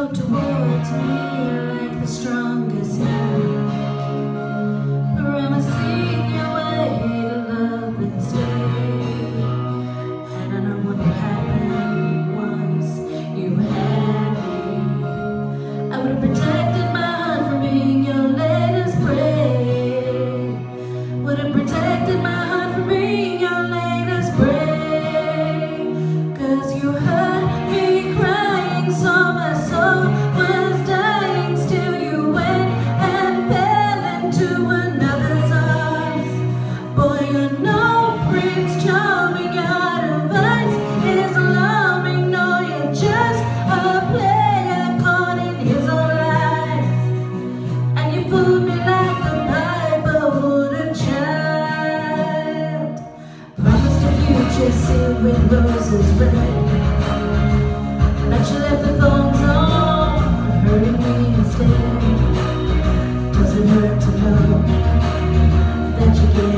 flow towards me like the strongest hand, promising your way to love and stay. And I know what would happen once you had me. I would have protected my heart from being your latest prey. Would have protected my heart from being your latest prey. 'Cause you heard me crying, so my soul was dying. Still you went and fell into another's arms. Boy, you're no Prince Charming. Your advice is alarming. No, you're just a player caught in his own lies. And you fooled me like the Bible would a child. Promised a future sealed with roses red, but you left the thorns on, hurting me instead. Does it hurt to know that you gave